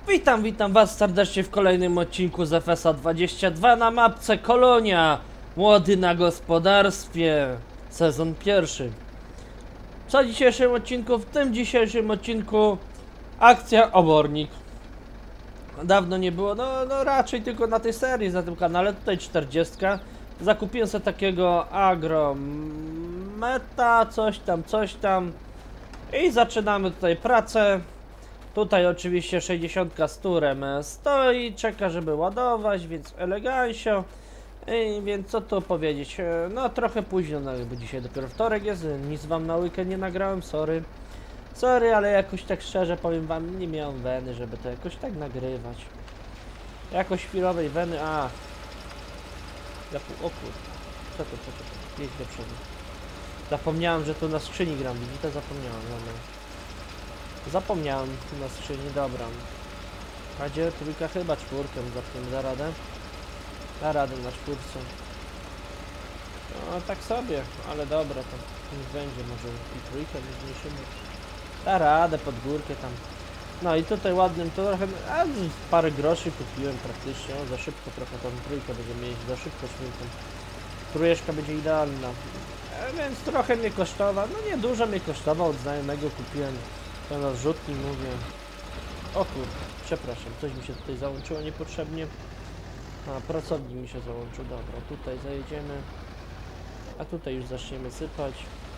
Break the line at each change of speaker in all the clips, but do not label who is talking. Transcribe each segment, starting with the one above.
Witam was serdecznie w kolejnym odcinku z FS-a 22 na mapce Kolonia. Młody na gospodarstwie. Sezon pierwszy. Co w dzisiejszym odcinku? W tym dzisiejszym odcinku akcja Obornik. Dawno nie było, no raczej tylko na tej serii, na tym kanale. Tutaj 40. Zakupiłem sobie takiego agrometa, coś tam. I zaczynamy tutaj pracę. Tutaj oczywiście 60 z turem stoi, czeka żeby ładować, więc elegancio. Więc co tu powiedzieć, no trochę późno, no, bo dzisiaj dopiero wtorek jest, nic wam na weekend nie nagrałem, sorry, ale jakoś tak szczerze powiem wam, nie miałem weny, żeby to jakoś tak nagrywać. Jakoś chwilowej weny, o kur... co to, jedź do przodu. Zapomniałem, że tu na skrzyni gram, widzicie, zapomniałem, dobra. Zapomniałem na skrzyni, dobra. A gdzie trójka? Chyba czwórkę zapniemy, da radę? Da radę na czwórce. No tak sobie, ale dobra, to niech będzie, może i trójkę zmniejszymy. Da radę pod górkę tam. No i tutaj ładnym to trochę, parę groszy kupiłem praktycznie, za szybko trochę tą trójkę będziemy mieć, za szybko śmietą. Trójeczka będzie idealna. Więc trochę mnie kosztował, no nie dużo mnie kosztował, od znajomego kupiłem. To na zrzutni mówię. O kurde, przepraszam, coś mi się tutaj załączyło niepotrzebnie. Pracownik mi się załączył, dobra, tutaj zajedziemy. A tutaj już zaczniemy sypać.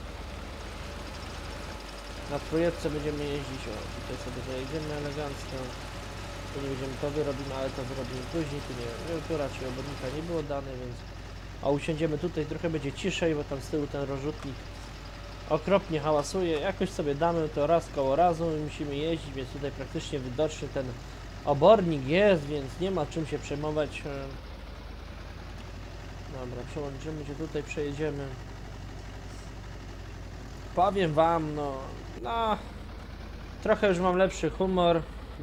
Na trójeczce będziemy jeździć, o tutaj sobie zajedziemy elegancko. Tu nie będziemy to wyrobimy, ale to wyrobimy później, tu nie, tu raczej obodnika nie było dane, więc... A usiądziemy tutaj, trochę będzie ciszej, bo tam z tyłu ten rozrzutnik okropnie hałasuje, jakoś sobie damy to raz koło razu, musimy jeździć, więc tutaj praktycznie widoczny ten obornik jest, więc nie ma czym się przejmować. Dobra, przełączymy się tutaj, przejedziemy. Powiem wam, no trochę już mam lepszy humor.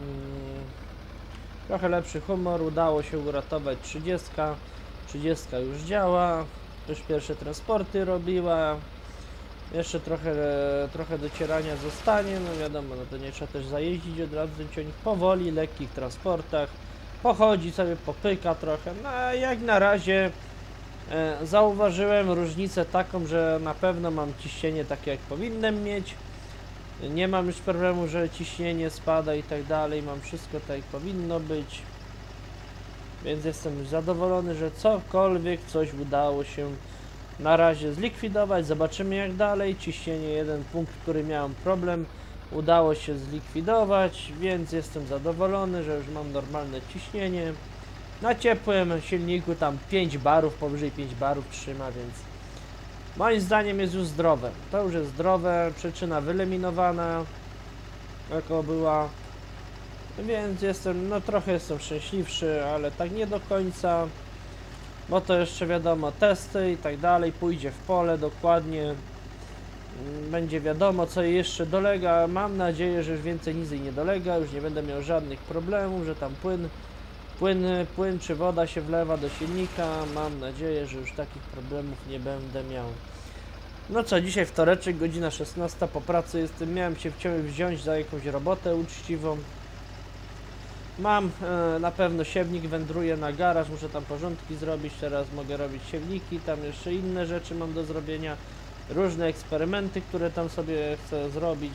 Trochę lepszy humor, udało się uratować 30. 30 już działa, już pierwsze transporty robiła. Jeszcze trochę docierania zostanie, no wiadomo, no to nie trzeba też zajeździć od razu o nich powoli, lekkich transportach, pochodzi sobie, popyka trochę, no a jak na razie zauważyłem różnicę taką, że na pewno mam ciśnienie takie jak powinienem mieć, nie mam już problemu, że ciśnienie spada i tak dalej, mam wszystko tak jak powinno być, więc jestem już zadowolony, że coś udało się na razie zlikwidować, zobaczymy jak dalej. Ciśnienie, jeden punkt, który miałem problem, udało się zlikwidować, więc jestem zadowolony, że już mam normalne ciśnienie. Na ciepłym silniku tam 5 barów, powyżej 5 barów trzyma, więc moim zdaniem jest już zdrowe. To już jest zdrowe, przyczyna wyeliminowana, jaka była, więc jestem, no trochę jestem szczęśliwszy, ale tak nie do końca. Bo to jeszcze wiadomo, testy i tak dalej, pójdzie w pole dokładnie, będzie wiadomo co jej jeszcze dolega, mam nadzieję, że już więcej nic jej nie dolega, już nie będę miał żadnych problemów, że tam płyn czy woda się wlewa do silnika, mam nadzieję, że już takich problemów nie będę miał. No co, dzisiaj wtoreczek, godzina 16, po pracy jestem, miałem się wziąć za jakąś robotę uczciwą. Mam na pewno siewnik, wędruję na garaż, muszę tam porządki zrobić, teraz mogę robić siewniki, tam jeszcze inne rzeczy mam do zrobienia, różne eksperymenty, które tam sobie chcę zrobić,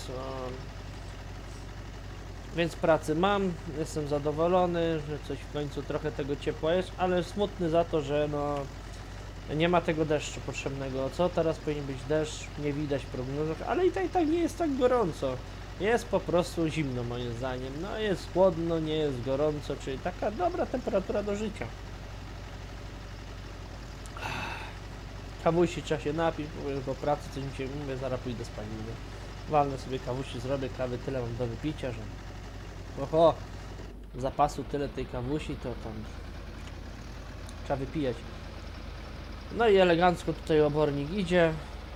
więc pracy mam, jestem zadowolony, że coś w końcu trochę tego ciepła jest, ale smutny za to, że nie ma tego deszczu potrzebnego. Co teraz powinien być deszcz, nie widać prognozów, ale i tak nie jest tak gorąco. Jest po prostu zimno moim zdaniem, no jest chłodno, nie jest gorąco, czyli taka dobra temperatura do życia. Kawusi trzeba się napić, po pracy coś mi się mówię, zaraz pójdę spać, mówię. Walnę sobie kawusi, zrobię kawy, tyle mam do wypicia, że oho, zapasu tyle tej kawusi, to tam trzeba wypijać. No i elegancko tutaj obornik idzie.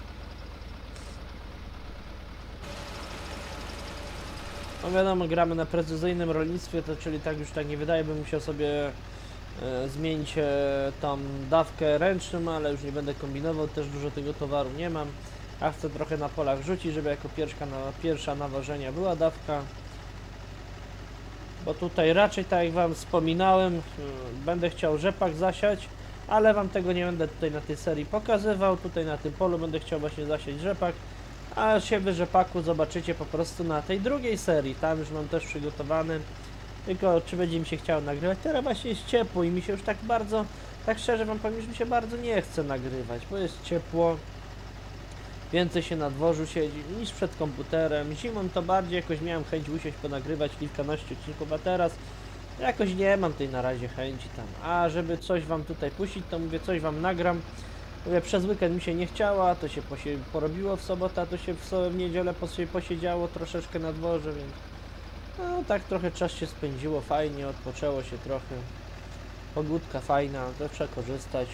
No wiadomo, gramy na precyzyjnym rolnictwie, to czyli tak już tak nie wydaje, bym musiał sobie zmienić tą dawkę ręczną, ale już nie będę kombinował, też dużo tego towaru nie mam. A chcę trochę na polach rzucić, żeby jako pierwsza nawożenia była dawka. Bo tutaj raczej, tak jak wam wspominałem, będę chciał rzepak zasiać, ale wam tego nie będę tutaj na tej serii pokazywał. Tutaj na tym polu będę chciał właśnie zasiać rzepak, a siewy rzepaku zobaczycie po prostu na tej drugiej serii. Tam już mam też przygotowany. Tylko czy będzie mi się chciało nagrywać? Teraz właśnie jest ciepło i mi się już tak bardzo, tak szczerze wam powiem, że mi się bardzo nie chce nagrywać, bo jest ciepło. Więcej się na dworzu siedzi niż przed komputerem. Zimą to bardziej jakoś miałem chęć usiąść, ponagrywać kilkanaście odcinków, a teraz jakoś nie mam tej na razie chęci tam. A żeby coś wam tutaj puścić, to mówię, coś wam nagram. Mówię, przez weekend mi się nie chciało, to się porobiło w sobotę, a to się w niedzielę posiedziało troszeczkę na dworze, więc no tak trochę czas się spędziło, fajnie, odpoczęło się trochę. Pogódka fajna, to trzeba korzystać.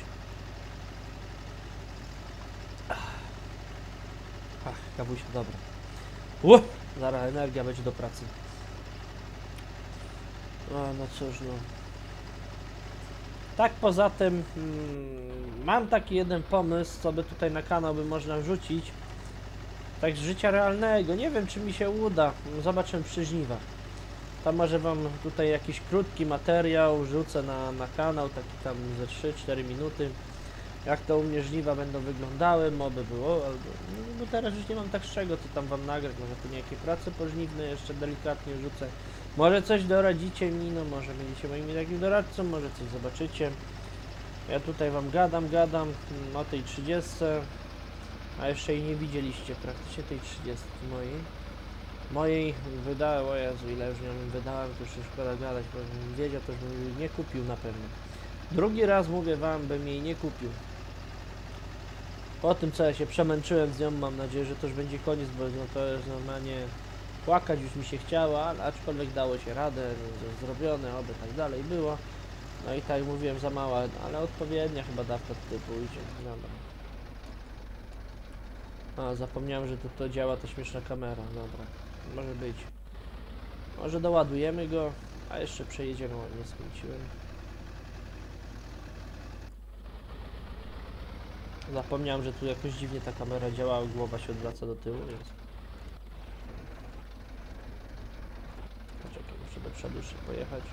Ach, kawusia, dobra. Zaraz energia będzie do pracy. No cóż, no. Tak poza tym mam taki jeden pomysł, co by tutaj na kanał by można wrzucić. Tak z życia realnego. Nie wiem, czy mi się uda. Zobaczymy przy żniwach. Tam może wam tutaj jakiś krótki materiał rzucę na kanał, taki tam ze 3-4 minuty. Jak to u mnie żniwa będą wyglądały, moby było, albo no teraz już nie mam tak z czego, co tam wam nagrać, może tu niejakie prace pożniwne jeszcze delikatnie rzucę. Może coś doradzicie mi, no może będziecie moim takim doradcą, może coś zobaczycie. Ja tutaj wam gadam o tej 30, a jeszcze jej nie widzieliście praktycznie, tej 30 mojej wydałem, o Jezu, ile już nią wydałem, to już szkoda gadać, bo bym wiedział, to bym jej nie kupił na pewno. Drugi raz mówię wam, bym jej nie kupił. Po tym, co ja się przemęczyłem z nią, mam nadzieję, że to już będzie koniec, bo no to jest normalnie płakać już mi się chciało, ale aczkolwiek dało się radę, zrobione, oby tak dalej było. No i tak jak mówiłem, za mała, ale odpowiednia chyba dawka tutaj pójdzie. Dobra. A, zapomniałem, że to działa ta śmieszna kamera, dobra. Może być. Może doładujemy go, a jeszcze przejedziemy, o, nie skręciłem. Zapomniałem, że tu jakoś dziwnie ta kamera działała, głowa się odwraca do tyłu, więc... Poczekaj, muszę do przodu jeszcze pojechać.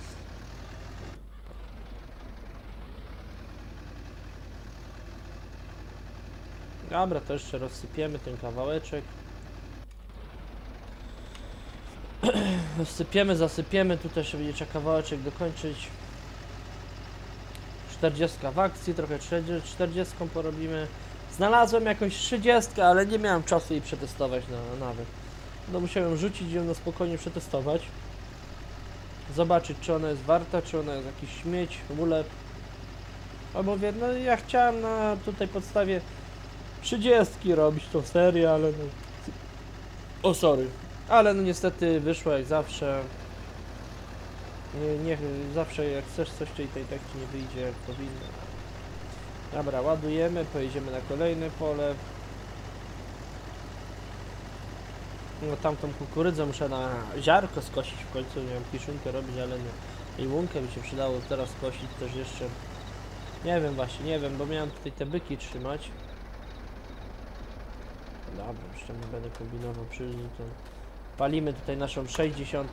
Dobra, to jeszcze rozsypiemy ten kawałeczek. Rozsypiemy, zasypiemy, tutaj jeszcze będzie trzeba kawałeczek dokończyć. 40 w akcji, trochę 40 porobimy. Znalazłem jakąś 30, ale nie miałem czasu jej przetestować nawet. No musiałem rzucić ją na spokojnie przetestować. Zobaczyć, czy ona jest warta, czy ona jest jakiś śmieć, ulep. Albo wie, no ja chciałem na tutaj podstawie 30 robić tą serię, ale no... O, sorry. Ale no niestety wyszło jak zawsze. Nie, zawsze jak chcesz coś, to i tak ci nie wyjdzie jak powinno. Dobra, ładujemy, pojedziemy na kolejne pole. No tamtą kukurydzę muszę na ziarko skosić w końcu, miałem kiszonkę robić, ale nie. I łunkę by się przydało teraz skosić też jeszcze. Nie wiem właśnie, nie wiem, bo miałem tutaj te byki trzymać. Dobra, jeszcze nie będę kombinował to palimy tutaj naszą 60.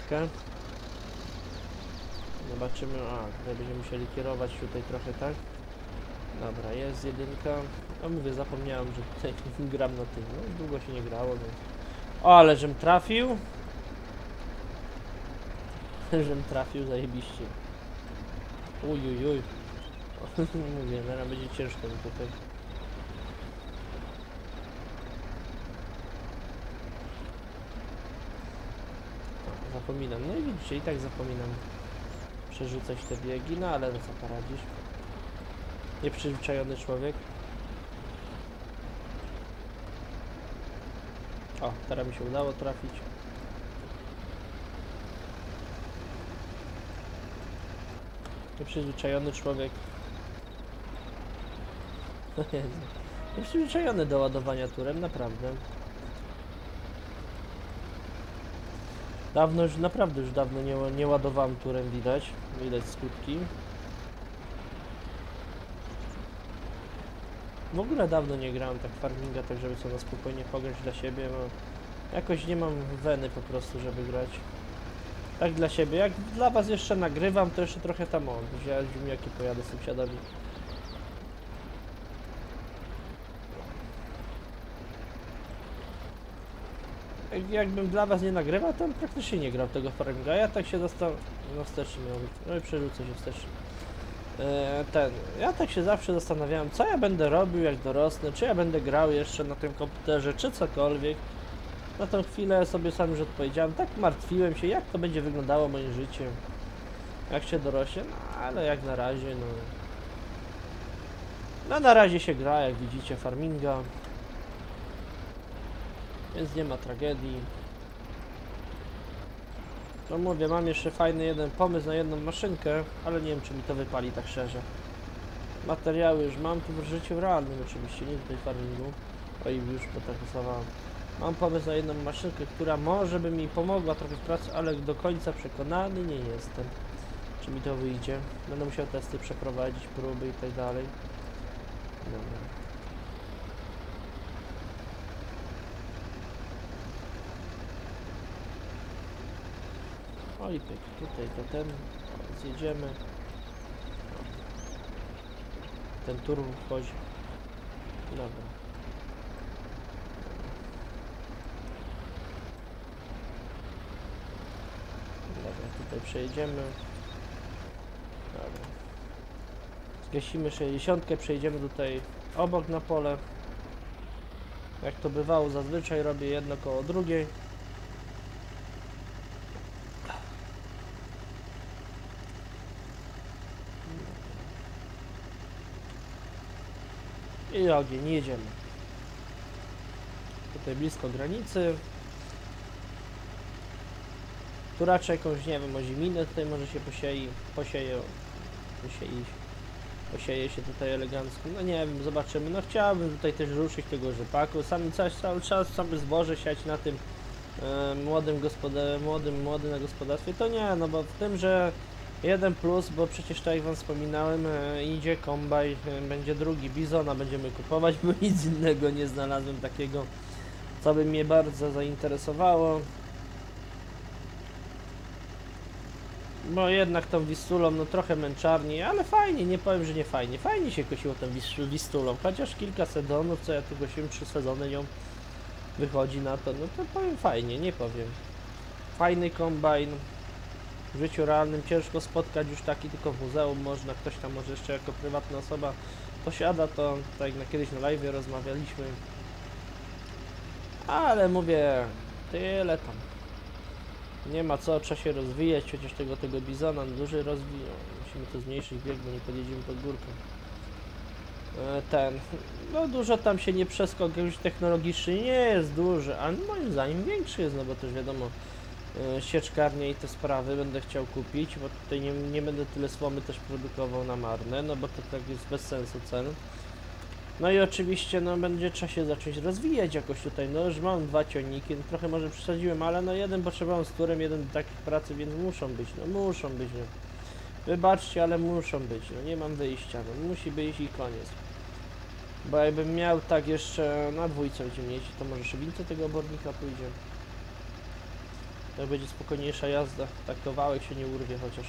Zobaczymy, tutaj będziemy musieli kierować tutaj trochę, tak? Dobra, jest jedynka. No mówię, zapomniałem, że tutaj gram na tym. No, długo się nie grało, więc... O, ale żem trafił. Żem trafił, zajebiście. Ujujuj. Mówię, zaraz będzie ciężko mi tutaj. Zapominam, no i widzicie, i tak zapominam przerzucać te biegi, no ale no co poradzisz. Nieprzyzwyczajony człowiek. O, teraz mi się udało trafić. Nieprzyzwyczajony człowiek. Nieprzyzwyczajony do ładowania turem, naprawdę. Dawno już, naprawdę już dawno nie ładowałem turem, widać skutki. W ogóle dawno nie grałem tak farminga, tak żeby sobie na spokojnie pograć dla siebie, bo jakoś nie mam weny po prostu, żeby grać. Tak dla siebie. Jak dla was jeszcze nagrywam, to jeszcze trochę tam ziemniaki pojadę z sąsiadami. Jakbym dla was nie nagrywał, to praktycznie nie grał tego Farminga. Ja tak się zastanawiam. No wstecznie miał być. No i przerzucę się wstecznie. Ja tak się zawsze zastanawiałem, co ja będę robił jak dorosnę, czy ja będę grał jeszcze na tym komputerze, czy cokolwiek. Na tą chwilę sobie sam już odpowiedziałem, tak martwiłem się, jak to będzie wyglądało moim życiem, jak się dorośnie, no ale jak na razie, no na razie się gra, jak widzicie, Farminga, więc nie ma tragedii. No mówię, mam jeszcze fajny jeden pomysł na jedną maszynkę, ale nie wiem, czy mi to wypali tak szczerze. Materiały już mam tu w życiu realnym oczywiście, nie tutaj w Farmingu. Oj, już potraktowałem. Mam pomysł na jedną maszynkę, która może by mi pomogła trochę w pracy, ale do końca przekonany nie jestem, czy mi to wyjdzie. Będę musiał testy przeprowadzić, próby i tak dalej. Dobra. Oj, pyk, tutaj to ten, zjedziemy. Ten turbo wchodzi. Dobra. Dobra, tutaj przejedziemy. Dobra. Zgasimy 60, przejdziemy tutaj obok na pole. Jak to bywało, zazwyczaj robię jedno koło drugiej. I ogień, jedziemy. Tutaj blisko granicy. Tu raczej jakąś, nie wiem, oziminnę tutaj może się posieje się tutaj elegancko. No nie wiem, zobaczymy. No chciałbym tutaj też ruszyć tego rzepaku. Cały czas sobie zboże siać na tym młody na gospodarstwie. To nie, no bo w tym, że jeden plus, bo przecież tak jak wam wspominałem, idzie kombaj, będzie drugi bizona będziemy kupować, bo nic innego nie znalazłem takiego, co by mnie bardzo zainteresowało. Bo jednak tą Wistulą, no trochę męczarni, ale fajnie, nie powiem, że nie fajnie. Fajnie się kosiło tą Wistulą, chociaż kilka sezonów, co ja tu kosiłem, 3 sezony nią wychodzi na to, no to powiem fajnie, nie powiem. Fajny kombajn. W życiu realnym ciężko spotkać już taki, tylko w muzeum można, ktoś tam może jeszcze jako prywatna osoba posiada to, tak jak kiedyś na live rozmawialiśmy. Ale mówię, tyle tam. Nie ma co, trzeba się rozwijać, chociaż tego bizona duży rozwij. Musimy to zmniejszyć bieg, bo nie podjedziemy pod górką. No dużo tam się nie przeskok już technologiczny nie jest duży, ale moim zdaniem większy jest, no bo też wiadomo, sieczkarnie i te sprawy będę chciał kupić, bo tutaj nie będę tyle słomy też produkował na marne, no bo to tak jest bez sensu cen. No i oczywiście, no będzie trzeba się zacząć rozwijać jakoś tutaj, no już mam 2 ciągniki, no, trochę może przesadziłem, ale no jeden potrzebowałem z turem, jeden do takich pracy, więc muszą być, no. Wybaczcie, ale muszą być, no nie mam wyjścia, no musi być i koniec. Bo jakbym miał tak jeszcze na dwójce będziemy jeździć, to może szybince tego obornika pójdzie. To będzie spokojniejsza jazda, tak kawałek się nie urwie chociaż.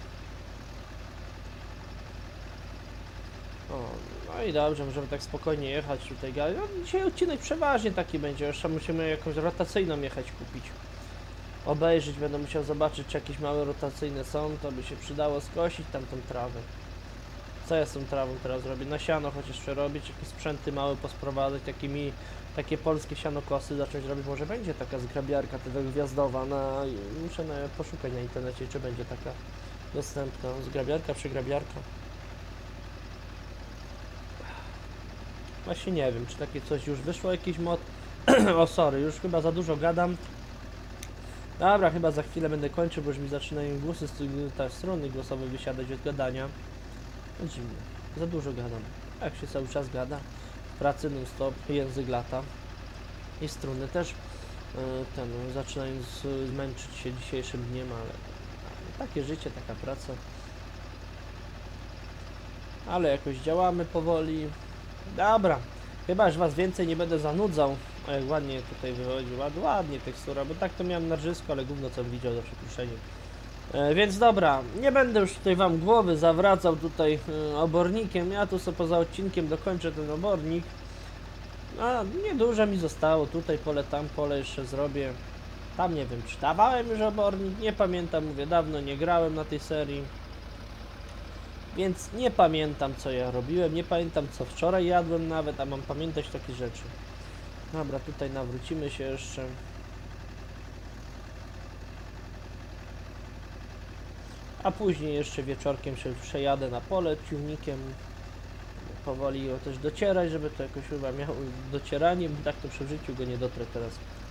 O, no i dobrze, możemy tak spokojnie jechać tutaj. No, dzisiaj odcinek przeważnie taki będzie, jeszcze musimy jakąś rotacyjną jechać kupić. Obejrzeć, będę musiał zobaczyć, czy jakieś małe rotacyjne są, to by się przydało skosić tamtą trawę. Co ja z tą trawą teraz robię? Na siano chociaż przerobić, jakieś sprzęty małe posprowadzać, takie polskie sianokosy zacząć robić. Może będzie taka zgrabiarka gwiazdowa, muszę poszukać na internecie, czy będzie taka dostępna. Zgrabiarka, przygrabiarka. Właśnie nie wiem, czy takie coś już wyszło, jakiś mod. O sorry, już chyba za dużo gadam. Dobra, chyba za chwilę będę kończył, bo już mi zaczynają głosy, strony głosowe wysiadać od gadania. No dziwnie, za dużo gadam. Jak się cały czas gada, w pracy non stop, język lata. I struny też zaczynają zmęczyć się dzisiejszym dniem, ale takie życie, taka praca. Ale jakoś działamy powoli. Dobra, chyba już was więcej nie będę zanudzał. O, jak ładnie tutaj wychodzi, ładnie tekstura, bo tak to miałem na rżysku, ale gówno co widział za przeproszeniem. Więc dobra, nie będę już tutaj wam głowy zawracał tutaj obornikiem, ja tu sobie poza odcinkiem dokończę ten obornik. A nieduże mi zostało, tutaj pole, tam pole jeszcze zrobię. Tam nie wiem, czy dawałem już obornik, nie pamiętam, mówię, dawno nie grałem na tej serii. Więc nie pamiętam co ja robiłem, nie pamiętam co wczoraj jadłem nawet, a mam pamiętać takie rzeczy. Dobra, tutaj nawrócimy się jeszcze. A później jeszcze wieczorkiem się przejadę na pole ciągnikiem. Powoli go też docierać, żeby to jakoś chyba miało docieranie, bo tak to przy życiu go nie dotrę teraz.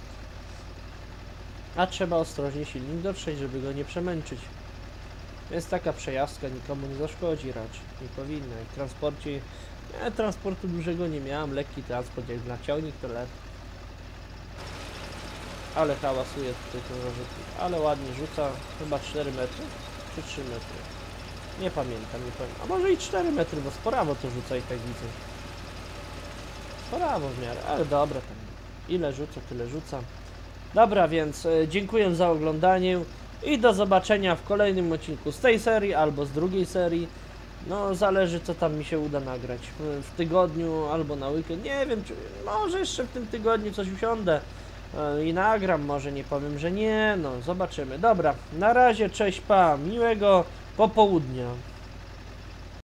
A trzeba ostrożnie silnik dotrzeć, żeby go nie przemęczyć. Więc taka przejażdżka nikomu nie zaszkodzi raczej, nie powinna. W transporcie, ja transportu dużego nie miałem, lekki transport jak dla ciągnik to lepiej. Ale hałasuje tutaj ten zarzutnik, ale ładnie rzuca, chyba 4 metry, czy 3 metry. Nie pamiętam, a może i 4 metry, bo sporawo to rzuca i tak widzę. Sporawo w miarę, ale dobra tam. Ile rzuca, tyle rzuca. Dobra, więc dziękuję za oglądanie i do zobaczenia w kolejnym odcinku z tej serii albo z drugiej serii. No, zależy co tam mi się uda nagrać. W tygodniu albo na weekend. Nie wiem, czy może jeszcze w tym tygodniu coś usiądę i nagram. Może nie powiem, że nie. No, zobaczymy. Dobra, na razie, cześć, pa. Miłego popołudnia.